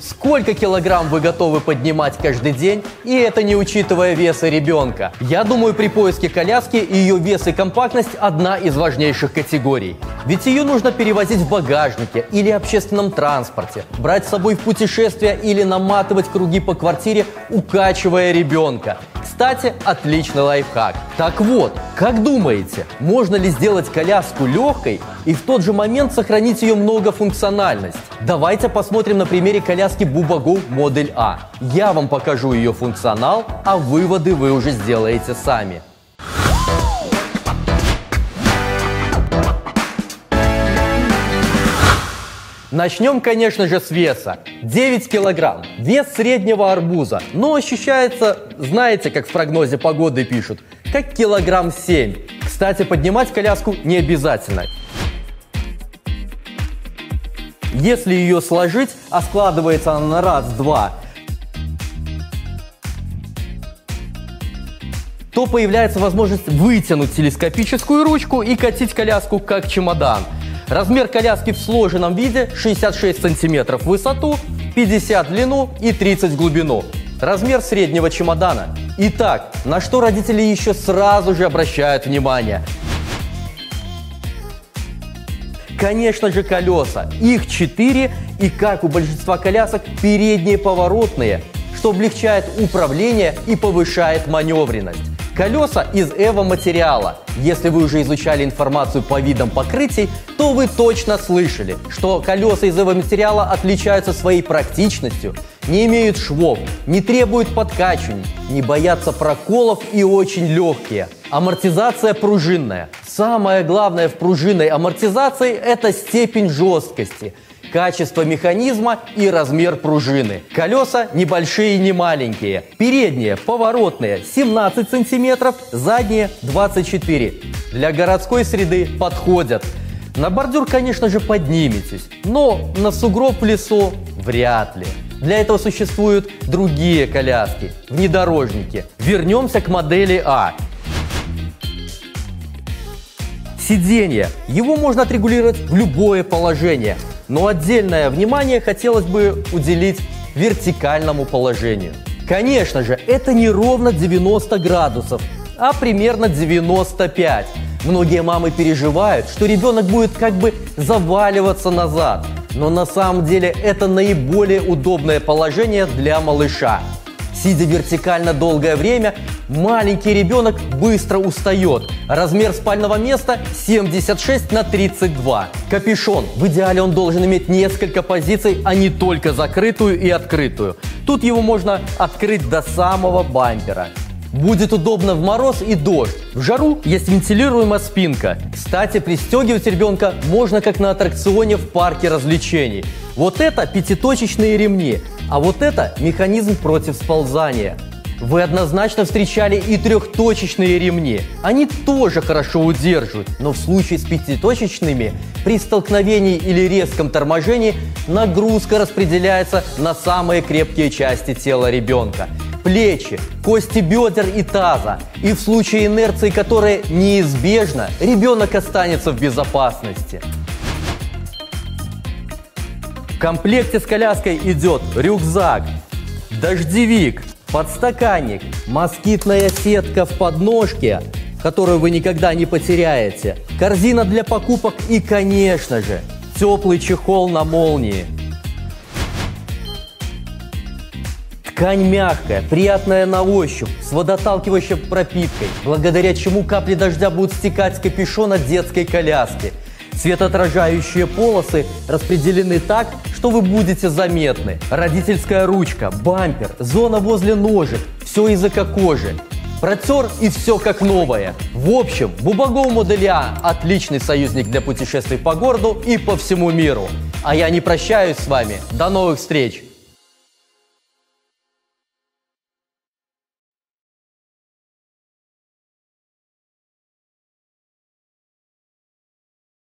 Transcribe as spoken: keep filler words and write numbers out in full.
Сколько килограмм вы готовы поднимать каждый день, и это не учитывая веса ребенка? Я думаю, при поиске коляски ее вес и компактность – одна из важнейших категорий. Ведь ее нужно перевозить в багажнике или общественном транспорте, брать с собой в путешествия или наматывать круги по квартире, укачивая ребенка. Кстати, отличный лайфхак. Так вот, как думаете, можно ли сделать коляску легкой и в тот же момент сохранить ее многофункциональность? Давайте посмотрим на примере коляски Bubago Модель А. Я вам покажу ее функционал, а выводы вы уже сделаете сами. Начнем, конечно же, с веса. девять килограмм. Вес среднего арбуза. Но ощущается, знаете, как в прогнозе погоды пишут, как килограмм семь. Кстати, поднимать коляску не обязательно. Если ее сложить, а складывается она на раз-два, то появляется возможность вытянуть телескопическую ручку и катить коляску как чемодан. Размер коляски в сложенном виде шестьдесят шесть сантиметров в высоту, пятьдесят в длину и тридцать в глубину. Размер среднего чемодана. Итак, на что родители еще сразу же обращают внимание? Конечно же, колеса. Их четыре и, как у большинства колясок, передние поворотные, что облегчает управление и повышает маневренность. Колеса из эво-материала. Если вы уже изучали информацию по видам покрытий, то вы точно слышали, что колеса из эво-материала отличаются своей практичностью, не имеют швов, не требуют подкачиваний, не боятся проколов и очень легкие. Амортизация пружинная. Самое главное в пружинной амортизации – это степень жесткости, качество механизма и размер пружины. Колеса небольшие и не маленькие. Передние поворотные семнадцать сантиметров, задние двадцать четыре. Для городской среды подходят. На бордюр, конечно же, подниметесь, но на сугроб в лесу вряд ли. Для этого существуют другие коляски, внедорожники. Вернемся к модели А. Сиденье. Его можно отрегулировать в любое положение. Но отдельное внимание хотелось бы уделить вертикальному положению. Конечно же, это не ровно девяносто градусов, а примерно девяносто пять. Многие мамы переживают, что ребенок будет как бы заваливаться назад. Но на самом деле это наиболее удобное положение для малыша. Сидя вертикально долгое время, маленький ребенок быстро устает. Размер спального места семьдесят шесть на тридцать два. Капюшон. В идеале он должен иметь несколько позиций, а не только закрытую и открытую. Тут его можно открыть до самого бампера. Будет удобно в мороз и дождь. В жару есть вентилируемая спинка. Кстати, пристегивать ребенка можно как на аттракционе в парке развлечений. Вот это пятиточечные ремни, а вот это механизм против сползания. Вы однозначно встречали и трехточечные ремни. Они тоже хорошо удерживают, но в случае с пятиточечными при столкновении или резком торможении нагрузка распределяется на самые крепкие части тела ребенка. Плечи, кости бедер и таза. И в случае инерции, которая неизбежна, ребенок останется в безопасности. В комплекте с коляской идет рюкзак, дождевик, подстаканник, москитная сетка в подножке, которую вы никогда не потеряете, корзина для покупок и, конечно же, теплый чехол на молнии. Ткань мягкая, приятная на ощупь, с водоотталкивающей пропиткой, благодаря чему капли дождя будут стекать с капюшона детской коляски. Светоотражающие полосы распределены так, что вы будете заметны. Родительская ручка, бампер, зона возле ножек, все из эко-кожи. Протер и все как новое. В общем, Bubago Модель А – отличный союзник для путешествий по городу и по всему миру. А я не прощаюсь с вами. До новых встреч!